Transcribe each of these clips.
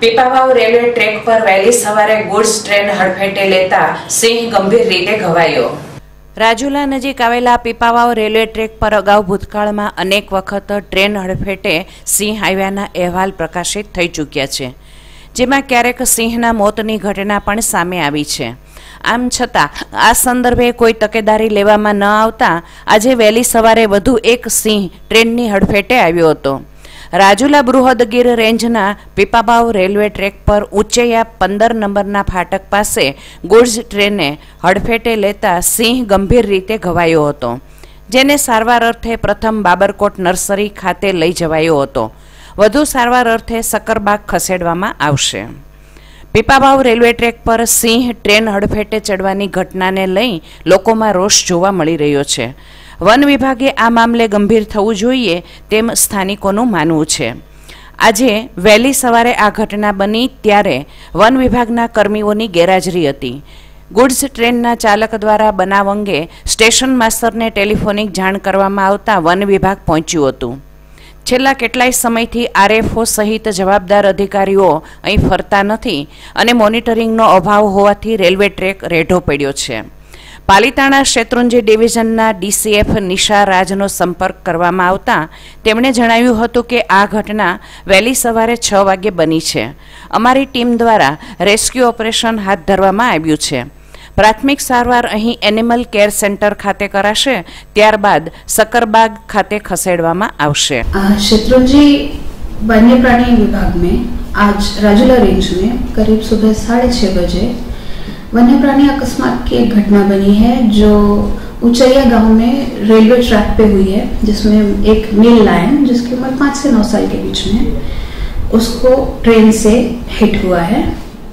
Pipavav railway track પર વહેલી સવારે ગુડ્સ ટ્રેન હડફેટે લેતા સિંહ ગંભીર રીતે ઘવાયો। રાજુલા નજીક આવેલા પીપાવાવ રેલવે ટ્રેક પર અગાઉ ભૂતકાળમાં અનેક વખત ટ્રેન હડફેટે સિંહ આવ્યાના અહેવાલ પ્રકાશિત થઈ ચૂક્યા છે, જેમાં ક્યારેક સિંહના મોતની ઘટના પણ સામે આવી છે। આમ છતાં આ સંદર્ભે કોઈ તકેદારી લેવામાં ન આવતા આજે વહેલી સવારે વધુ એક સિંહ ટ્રેનની હડફેટે આવ્યો હતો। રાજુલા બૃહદગીર રેન્જના પીપાવાવ રેલવે ટ્રેક પર ઉચૈયા 15 નંબરના ફાટક પાસે ગુડ્સ ટ્રેને હડફેટે લેતા સિંહ ગંભીર રીતે ઘવાયો હતો, જેને સારવાર અર્થે પ્રથમ બાબરકોટ નર્સરી ખાતે લઈ જવાયો હતો। વધુ સારવાર અર્થે સકરબાગ ખસેડવામાં આવશે। પીપાવાવ રેલવે ટ્રેક પર સિંહ ટ્રેન હડફેટે ચડવાની ઘટનાને લઈ લોકોમાં રોષ જોવા મળી રહ્યો છે। વન વિભાગે આ મામલે ગંભીર થવું જોઈએ તેમ સ્થાનિકોનું માનવું છે। આજે વહેલી સવારે આ ઘટના બની ત્યારે વન વિભાગના કર્મીઓની ગેરહાજરી હતી। ગુડ્સ ટ્રેનના ચાલક દ્વારા બનાવ અંગે સ્ટેશન માસ્તરને ટેલિફોનિક જાણ કરવામાં આવતા વન વિભાગ પહોંચ્યું હતું। છેલ્લા કેટલાય સમયથી આરએફઓ સહિત જવાબદાર અધિકારીઓ અહીં ફરતા નથી અને મોનિટરિંગનો અભાવ હોવાથી રેલવે ટ્રેક રેઢો પડ્યો છે। પાલિતાણા શેત્રુંજી ડિવિઝનના ડીસીએફ નિશા રાજનો સંપર્ક કરવામાં આવતા તેમણે જણાવ્યું હતું કે આ ઘટના વહેલી સવારે 6 વાગે બની છે। અમારી ટીમ દ્વારા રેસ્ક્યુ ઓપરેશન હાથ ધરવામાં આવ્યું છે। પ્રાથમિક સારવાર અહીં એનિમલ કેર સેન્ટર ખાતે કરાશે, ત્યારબાદ સકરબાગ ખાતે ખસેડવામાં આવશે। शत्रुंजी वन्य प्राणी विभाग में आज राजुला रेंज में करीब सुबह 6:30 बजे वन्य प्राणी अकस्मात की एक घटना बनी है जो उचैया गांव में रेलवे ट्रैक पे हुई है, जिसमें एक मेल लायन जिसकी उम्र 5 से 9 साल के बीच में उसको ट्रेन से हिट हुआ है।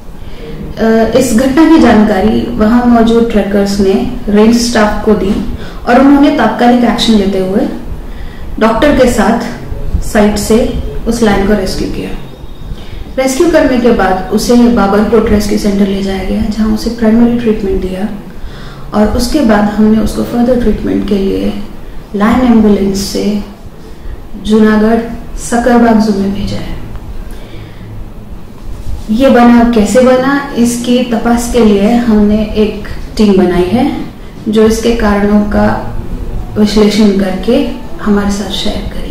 इस घटना की जानकारी वहां मौजूद ट्रैकर्स ने रेंज स्टाफ को दी और उन्होंने तात्कालिक एक्शन लेते हुए डॉक्टर के साथ साइट से उस लाइन को रेस्क्यू किया। रेस्क्यू करने के बाद उसे बाबरकोट रेस्क्यू सेंटर ले जाया गया, जहां उसे प्राइमरी ट्रीटमेंट दिया और उसके बाद हमने उसको फर्दर ट्रीटमेंट के लिए लाइन एम्बुलेंस से जूनागढ़ सकरबाग जू में भेजा है। ये बना कैसे बना, इसकी तपास के लिए हमने एक टीम बनाई है जो इसके कारणों का विश्लेषण करके हमारे साथ शेयर करें।